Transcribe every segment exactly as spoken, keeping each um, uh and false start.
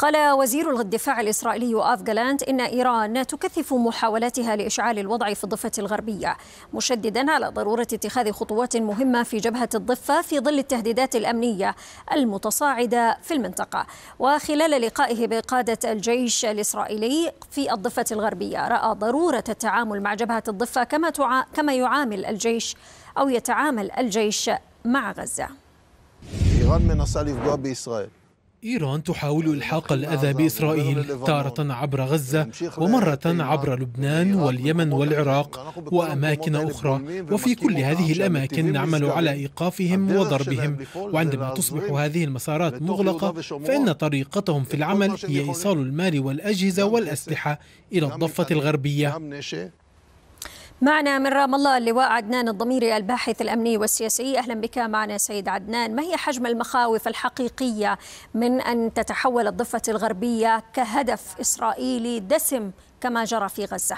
قال وزير الدفاع الإسرائيلي يؤاف جالانت إن إيران تكثف محاولاتها لإشعال الوضع في الضفة الغربية، مشددا على ضرورة اتخاذ خطوات مهمة في جبهة الضفة في ظل التهديدات الأمنية المتصاعدة في المنطقة. وخلال لقائه بقادة الجيش الإسرائيلي في الضفة الغربية، رأى ضرورة التعامل مع جبهة الضفة كما تع... كما يعامل الجيش أو يتعامل الجيش مع غزة. إيران منصة לפגוע בישראל. إيران تحاول إلحاق الأذى بإسرائيل تارة عبر غزة ومرة عبر لبنان واليمن والعراق وأماكن أخرى، وفي كل هذه الأماكن نعمل على إيقافهم وضربهم. وعندما تصبح هذه المسارات مغلقة فإن طريقتهم في العمل هي إيصال المال والأجهزة والأسلحة إلى الضفة الغربية. معنا من رام الله اللواء عدنان الضميري الباحث الأمني والسياسي. أهلا بك معنا سيد عدنان. ما هي حجم المخاوف الحقيقية من أن تتحول الضفة الغربية كهدف إسرائيلي دسم كما جرى في غزة؟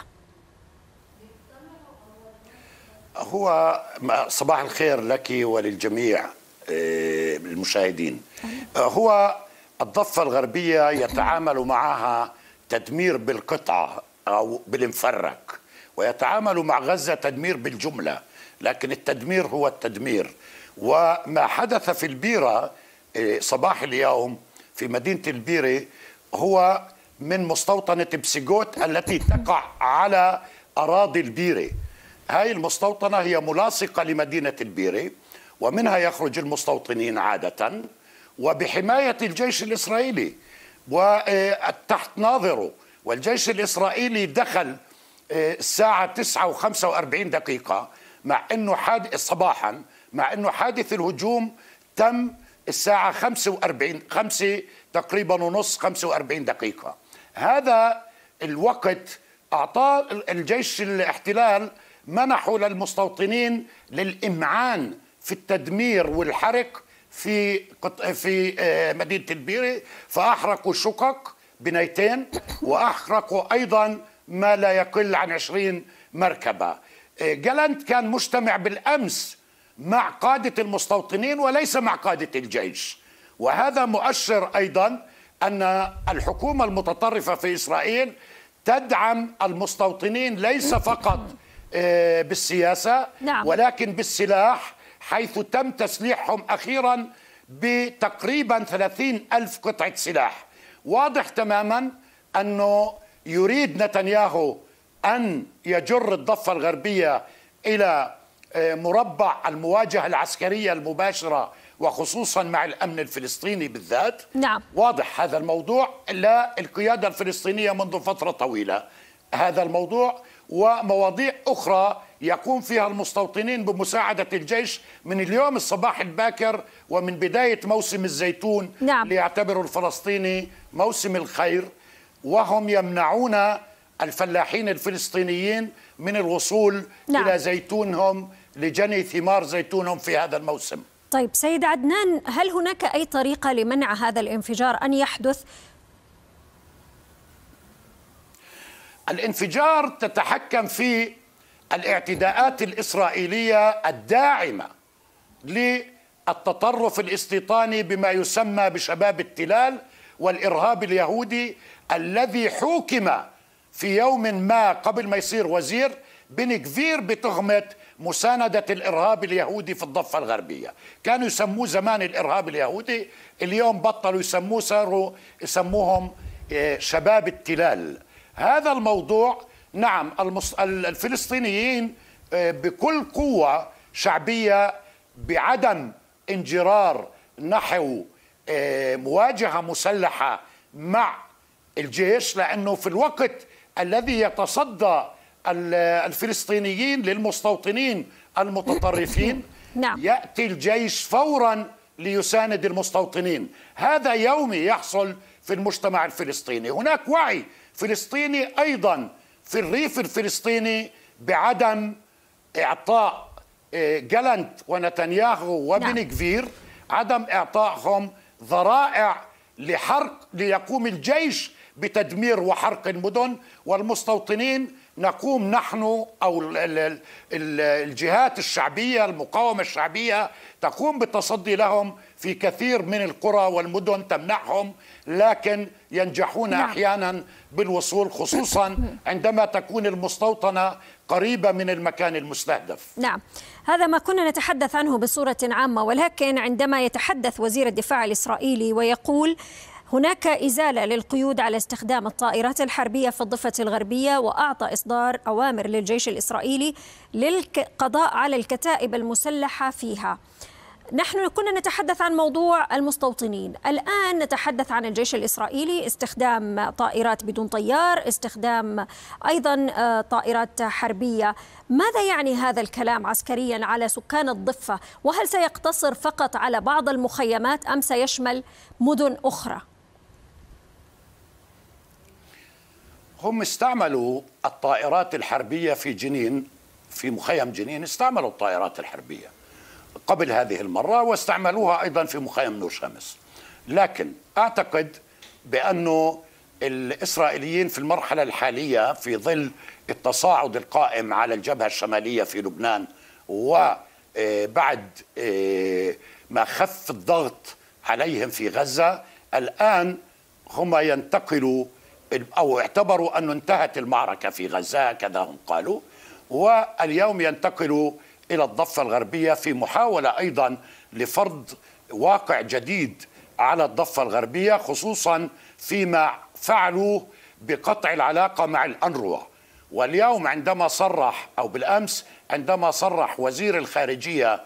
هو صباح الخير لك وللجميع المشاهدين. هو الضفة الغربية يتعامل معها تدمير بالقطعة أو بالمفرق، ويتعامل مع غزة تدمير بالجملة، لكن التدمير هو التدمير. وما حدث في البيرة صباح اليوم في مدينة البيرة هو من مستوطنة بسيجوت التي تقع على أراضي البيرة. هاي المستوطنة هي ملاصقة لمدينة البيرة، ومنها يخرج المستوطنين عادة وبحماية الجيش الإسرائيلي وتحت ناظره. والجيش الإسرائيلي دخل الساعة تسعة وخمسة وأربعين دقيقة مع أنه حادث صباحا، مع أنه حادث الهجوم تم الساعة خمسة وأربعين خمسة تقريبا ونص خمسة وأربعين دقيقة. هذا الوقت أعطاه الجيش الاحتلال منحوا للمستوطنين للإمعان في التدمير والحرق في في مدينة البيرة، فأحرقوا شقق بنايتين وأحرقوا أيضا ما لا يقل عن عشرين مركبة. جالانت كان مجتمع بالأمس مع قادة المستوطنين وليس مع قادة الجيش، وهذا مؤشر أيضا أن الحكومة المتطرفة في إسرائيل تدعم المستوطنين ليس فقط بالسياسة نعم. ولكن بالسلاح، حيث تم تسليحهم أخيرا بتقريبا ثلاثين ألف قطعة سلاح. واضح تماما أنه يريد نتنياهو أن يجر الضفة الغربية إلى مربع المواجهة العسكرية المباشرة، وخصوصا مع الأمن الفلسطيني بالذات. نعم. واضح هذا الموضوع للقيادة الفلسطينية منذ فترة طويلة، هذا الموضوع ومواضيع أخرى يقوم فيها المستوطنين بمساعدة الجيش من اليوم الصباح الباكر ومن بداية موسم الزيتون. نعم. ليعتبروا الفلسطيني موسم الخير، وهم يمنعون الفلاحين الفلسطينيين من الوصول نعم. إلى زيتونهم لجني ثمار زيتونهم في هذا الموسم. طيب سيد عدنان، هل هناك أي طريقة لمنع هذا الانفجار أن يحدث؟ الانفجار تتحكم في الاعتداءات الإسرائيلية الداعمة للتطرف الاستيطاني بما يسمى بشباب التلال والإرهاب اليهودي، الذي حوكم في يوم ما قبل ما يصير وزير بن غفير بتهمة مساندة الإرهاب اليهودي في الضفة الغربية. كانوا يسموه زمان الإرهاب اليهودي، اليوم بطلوا يسموه، صاروا يسموهم شباب التلال. هذا الموضوع نعم الفلسطينيين بكل قوة شعبية بعدم انجرار نحو مواجهة مسلحة مع الجيش، لأنه في الوقت الذي يتصدى الفلسطينيين للمستوطنين المتطرفين نعم. يأتي الجيش فورا ليساند المستوطنين. هذا يومي يحصل في المجتمع الفلسطيني. هناك وعي فلسطيني أيضا في الريف الفلسطيني بعدم إعطاء جالانت ونتنياهو وبن غفير، عدم إعطائهم ذرائع لحرق ليقوم الجيش بتدمير وحرق المدن، والمستوطنين نقوم نحن أو الجهات الشعبية المقاومة الشعبية تقوم بالتصدي لهم في كثير من القرى والمدن، تمنعهم، لكن ينجحون نعم. أحيانا بالوصول، خصوصا عندما تكون المستوطنة قريبة من المكان المستهدف. نعم، هذا ما كنا نتحدث عنه بصورة عامة، ولكن عندما يتحدث وزير الدفاع الإسرائيلي ويقول هناك إزالة للقيود على استخدام الطائرات الحربية في الضفة الغربية، وأعطى إصدار أوامر للجيش الإسرائيلي للقضاء على الكتائب المسلحة فيها. نحن كنا نتحدث عن موضوع المستوطنين، الآن نتحدث عن الجيش الإسرائيلي، استخدام طائرات بدون طيار، استخدام أيضا طائرات حربية. ماذا يعني هذا الكلام عسكريا على سكان الضفة؟ وهل سيقتصر فقط على بعض المخيمات أم سيشمل مدن أخرى؟ هم استعملوا الطائرات الحربية في جنين، في مخيم جنين استعملوا الطائرات الحربية قبل هذه المرة، واستعملوها أيضا في مخيم نور شمس. لكن أعتقد بأنه الإسرائيليين في المرحلة الحالية في ظل التصاعد القائم على الجبهة الشمالية في لبنان، وبعد ما خف الضغط عليهم في غزة، الآن هم ينتقلوا أو اعتبروا أنه انتهت المعركة في غزة، كذا هم قالوا، واليوم ينتقلوا إلى الضفة الغربية في محاولة أيضا لفرض واقع جديد على الضفة الغربية، خصوصا فيما فعلوه بقطع العلاقة مع الأنروا. واليوم عندما صرح أو بالأمس عندما صرح وزير الخارجية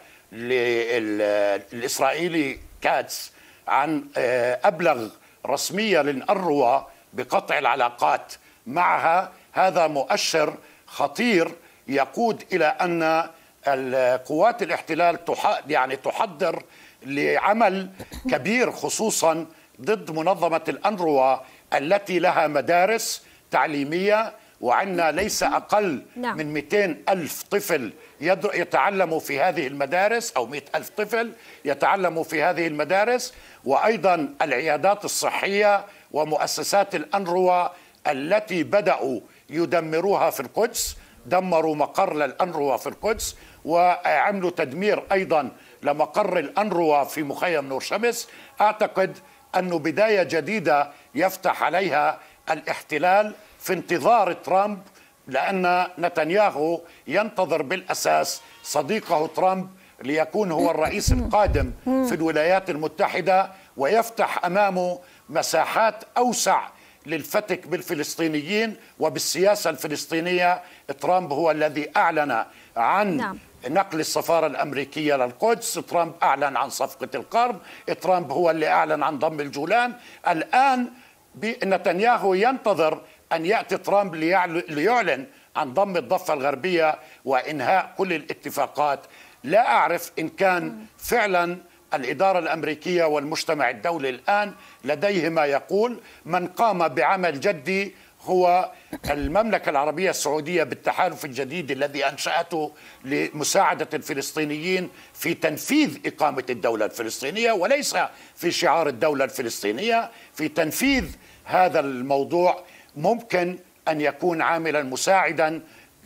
الإسرائيلي كاتس عن أبلغ رسمية للأنروا بقطع العلاقات معها، هذا مؤشر خطير يقود إلى أن القوات الاحتلال يعني تحضر لعمل كبير، خصوصا ضد منظمة الأنروا التي لها مدارس تعليمية، وعندنا ليس أقل نعم. من مئتين ألف طفل يتعلموا في هذه المدارس، أو مئة ألف طفل يتعلموا في هذه المدارس، وأيضا العيادات الصحية ومؤسسات الأنروا التي بدأوا يدمروها في القدس، دمروا مقر للأنروا في القدس، وعملوا تدمير أيضا لمقر الأنروا في مخيم نور شمس. أعتقد أنه بداية جديدة يفتح عليها الاحتلال في انتظار ترامب، لأن نتنياهو ينتظر بالأساس صديقه ترامب ليكون هو الرئيس القادم في الولايات المتحدة، ويفتح أمامه مساحات أوسع للفتك بالفلسطينيين وبالسياسة الفلسطينية. ترامب هو الذي أعلن عن نعم. نقل السفارة الأمريكية للقدس، ترامب أعلن عن صفقة القرم، ترامب هو اللي أعلن عن ضم الجولان. الآن نتنياهو ينتظر أن يأتي ترامب ليعلن عن ضم الضفة الغربية وإنهاء كل الاتفاقات. لا أعرف إن كان فعلا الإدارة الأمريكية والمجتمع الدولي الآن لديه ما يقول. من قام بعمل جدي هو المملكة العربية السعودية بالتحالف الجديد الذي أنشأته لمساعدة الفلسطينيين في تنفيذ إقامة الدولة الفلسطينية، وليس في شعار الدولة الفلسطينية، في تنفيذ هذا الموضوع. ممكن أن يكون عاملا مساعدا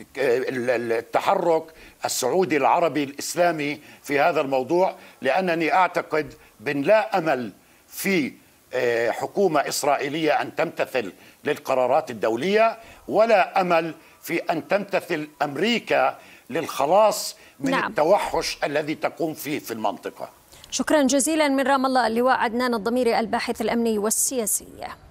التحرك السعودي العربي الإسلامي في هذا الموضوع، لأنني أعتقد بأن لا أمل في حكومة إسرائيلية أن تمتثل للقرارات الدولية، ولا أمل في أن تمتثل أمريكا للخلاص من نعم. التوحش الذي تقوم فيه في المنطقة. شكرا جزيلا من رام الله اللواء عدنان الضميري الباحث الأمني والسياسي.